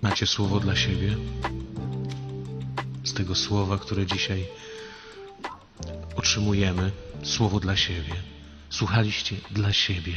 Macie słowo dla siebie? Z tego słowa, które dzisiaj otrzymujemy, słowo dla siebie. Słuchaliście dla siebie.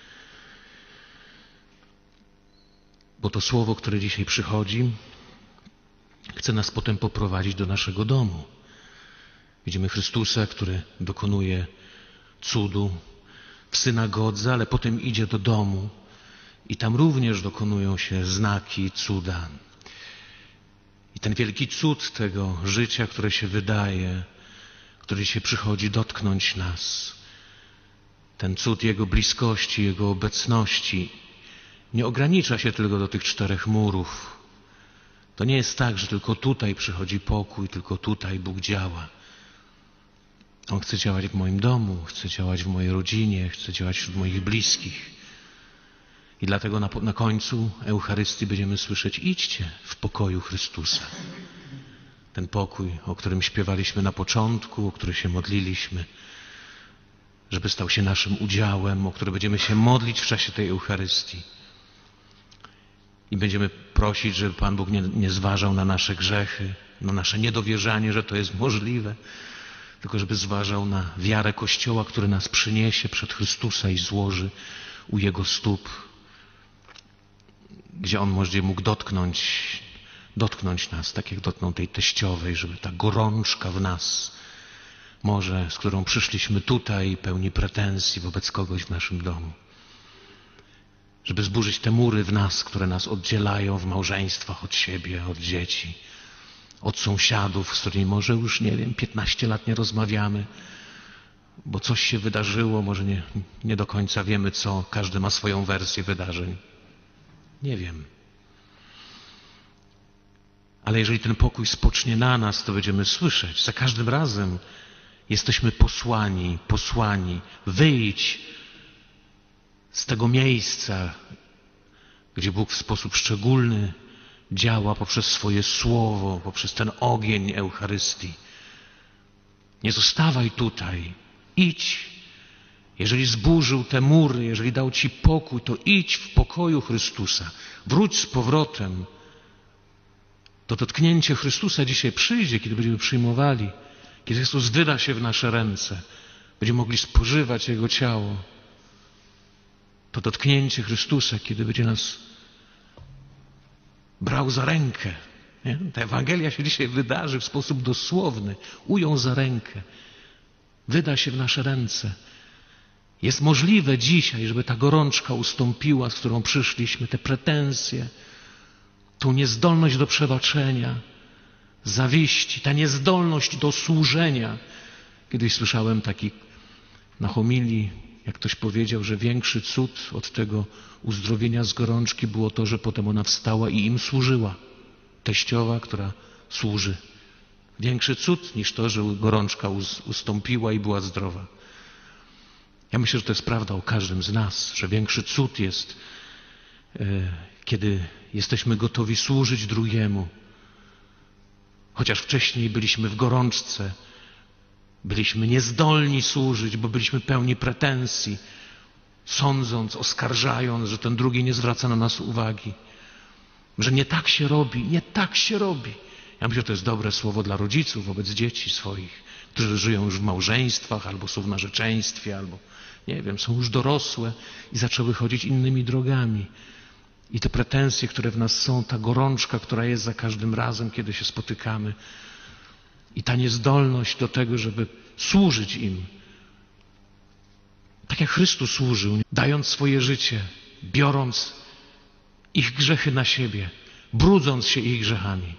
Bo to słowo, które dzisiaj przychodzi, chce nas potem poprowadzić do naszego domu. Widzimy Chrystusa, który dokonuje cudu w synagodze, ale potem idzie do domu i tam również dokonują się znaki, cuda. I ten wielki cud tego życia, które się wydaje, który się przychodzi dotknąć nas, ten cud Jego bliskości, Jego obecności, nie ogranicza się tylko do tych 4 murów. To nie jest tak, że tylko tutaj przychodzi pokój, tylko tutaj Bóg działa. On chce działać w moim domu, chce działać w mojej rodzinie, chce działać wśród moich bliskich. I dlatego na końcu Eucharystii będziemy słyszeć: idźcie w pokoju Chrystusa. Ten pokój, o którym śpiewaliśmy na początku, o który się modliliśmy, żeby stał się naszym udziałem, o który będziemy się modlić w czasie tej Eucharystii. I będziemy prosić, żeby Pan Bóg nie zważał na nasze grzechy, na nasze niedowierzanie, że to jest możliwe, tylko żeby zważał na wiarę Kościoła, który nas przyniesie przed Chrystusa i złoży u Jego stóp, gdzie On będzie mógł dotknąć nas, tak jak dotknął tej teściowej, żeby ta gorączka w nas, może z którą przyszliśmy tutaj, pełni pretensji wobec kogoś w naszym domu, żeby zburzyć te mury w nas, które nas oddzielają w małżeństwach od siebie, od dzieci, od sąsiadów, z którymi może już, 15 lat nie rozmawiamy, bo coś się wydarzyło, może nie do końca wiemy co, każdy ma swoją wersję wydarzeń. Nie wiem. Ale jeżeli ten pokój spocznie na nas, to będziemy słyszeć. Za każdym razem jesteśmy posłani. Wyjdź z tego miejsca, gdzie Bóg w sposób szczególny działa poprzez swoje słowo, poprzez ten ogień Eucharystii. Nie zostawaj tutaj. Idź. Jeżeli zburzył te mury, jeżeli dał Ci pokój, to idź w pokoju Chrystusa. Wróć z powrotem. To dotknięcie Chrystusa dzisiaj przyjdzie, kiedy będziemy przyjmowali, kiedy Chrystus wyda się w nasze ręce. Będziemy mogli spożywać Jego ciało. To dotknięcie Chrystusa, kiedy będzie nas brał za rękę. Nie? Ta Ewangelia się dzisiaj wydarzy w sposób dosłowny. Ujął za rękę. Wyda się w nasze ręce. Jest możliwe dzisiaj, żeby ta gorączka ustąpiła, z którą przyszliśmy, te pretensje, tą niezdolność do przebaczenia, zawiści, ta niezdolność do służenia. Kiedyś słyszałem taki na homilii, jak ktoś powiedział, że większy cud od tego uzdrowienia z gorączki było to, że potem ona wstała i im służyła. Teściowa, która służy. Większy cud niż to, że gorączka ustąpiła i była zdrowa. Ja myślę, że to jest prawda o każdym z nas, że większy cud jest, kiedy jesteśmy gotowi służyć drugiemu. Chociaż wcześniej byliśmy w gorączce, byliśmy niezdolni służyć, bo byliśmy pełni pretensji, sądząc, oskarżając, że ten drugi nie zwraca na nas uwagi. Że nie tak się robi, nie tak się robi. Ja myślę, że to jest dobre słowo dla rodziców wobec dzieci swoich, którzy żyją już w małżeństwach, albo są w narzeczeństwie, albo nie wiem, są już dorosłe i zaczęły chodzić innymi drogami. I te pretensje, które w nas są, ta gorączka, która jest za każdym razem, kiedy się spotykamy, i ta niezdolność do tego, żeby służyć im. Tak jak Chrystus służył, dając swoje życie, biorąc ich grzechy na siebie, brudząc się ich grzechami.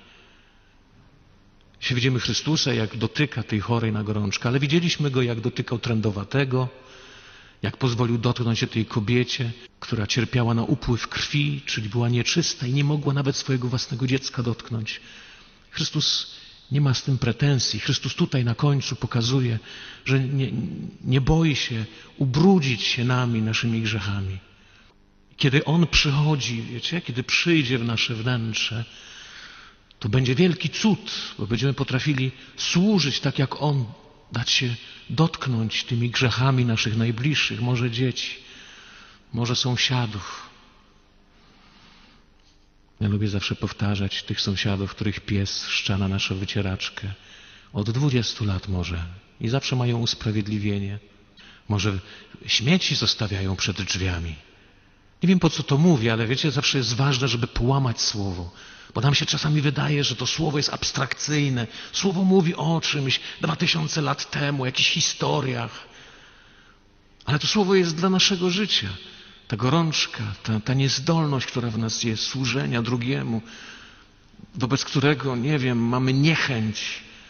Widzimy Chrystusa, jak dotyka tej chorej na gorączkę, ale widzieliśmy Go, jak dotykał trędowatego, jak pozwolił dotknąć się tej kobiecie, która cierpiała na upływ krwi, czyli była nieczysta i nie mogła nawet swojego własnego dziecka dotknąć. Chrystus nie ma z tym pretensji. Chrystus tutaj na końcu pokazuje, że nie boi się ubrudzić się nami, naszymi grzechami. Kiedy On przychodzi, wiecie, kiedy przyjdzie w nasze wnętrze, to będzie wielki cud, bo będziemy potrafili służyć tak jak On, dać się dotknąć tymi grzechami naszych najbliższych, może dzieci, może sąsiadów. Ja lubię zawsze powtarzać tych sąsiadów, których pies szcza na naszą wycieraczkę. Od 20 lat może. I zawsze mają usprawiedliwienie. Może śmieci zostawiają przed drzwiami. Nie wiem, po co to mówię, ale wiecie, zawsze jest ważne, żeby połamać słowo. Bo nam się czasami wydaje, że to słowo jest abstrakcyjne. Słowo mówi o czymś 2000 lat temu, o jakichś historiach. Ale to słowo jest dla naszego życia. Ta gorączka, ta niezdolność, która w nas jest, służenia drugiemu, wobec którego, nie wiem, mamy niechęć.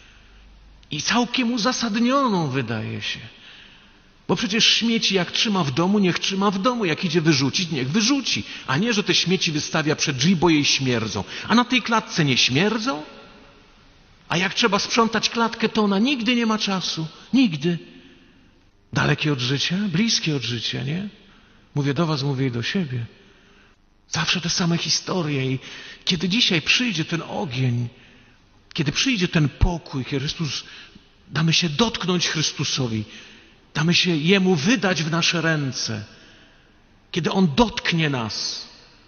I całkiem uzasadnioną, wydaje się. Bo przecież śmieci jak trzyma w domu, niech trzyma w domu. Jak idzie wyrzucić, niech wyrzuci. A nie, że te śmieci wystawia przed drzwi, bo jej śmierdzą. A na tej klatce nie śmierdzą? A jak trzeba sprzątać klatkę, to ona nigdy nie ma czasu. Nigdy. Dalekie od życia, bliskie od życia, nie? Mówię do was, mówię i do siebie. Zawsze te same historie. I kiedy dzisiaj przyjdzie ten ogień, kiedy przyjdzie ten pokój, Chrystus, damy się dotknąć Chrystusowi, damy się Jemu wydać w nasze ręce. Kiedy On dotknie nas,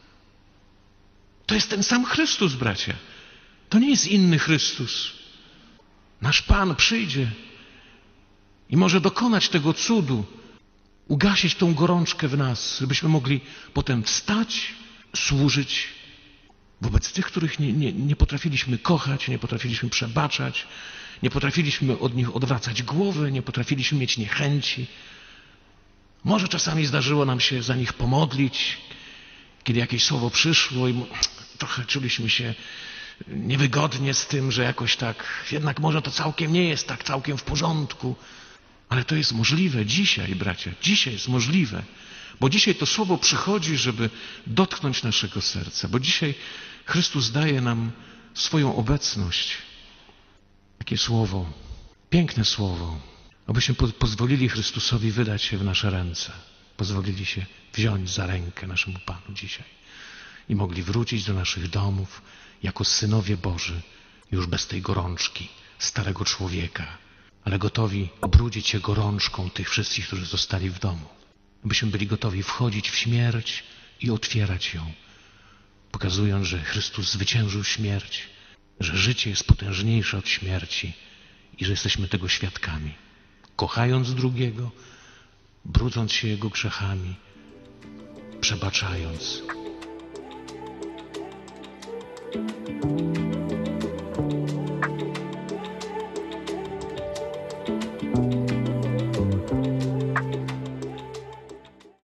to jest ten sam Chrystus, bracia. To nie jest inny Chrystus. Nasz Pan przyjdzie i może dokonać tego cudu, ugasić tą gorączkę w nas, żebyśmy mogli potem wstać, służyć wobec tych, których nie potrafiliśmy kochać, nie potrafiliśmy przebaczać, nie potrafiliśmy od nich odwracać głowy, nie potrafiliśmy mieć niechęci. Może czasami zdarzyło nam się za nich pomodlić, kiedy jakieś słowo przyszło i trochę czuliśmy się niewygodnie z tym, że jakoś tak, jednak może to całkiem nie jest tak całkiem w porządku. Ale to jest możliwe dzisiaj, bracia, dzisiaj jest możliwe. Bo dzisiaj to słowo przychodzi, żeby dotknąć naszego serca. Bo dzisiaj Chrystus daje nam swoją obecność. Takie słowo, piękne słowo, abyśmy pozwolili Chrystusowi wydać się w nasze ręce. Pozwolili się wziąć za rękę naszemu Panu dzisiaj. I mogli wrócić do naszych domów jako synowie Boży, już bez tej gorączki starego człowieka, ale gotowi obrudzić się gorączką tych wszystkich, którzy zostali w domu. Abyśmy byli gotowi wchodzić w śmierć i otwierać ją, pokazując, że Chrystus zwyciężył śmierć, że życie jest potężniejsze od śmierci i że jesteśmy tego świadkami. Kochając drugiego, brudząc się Jego grzechami, przebaczając.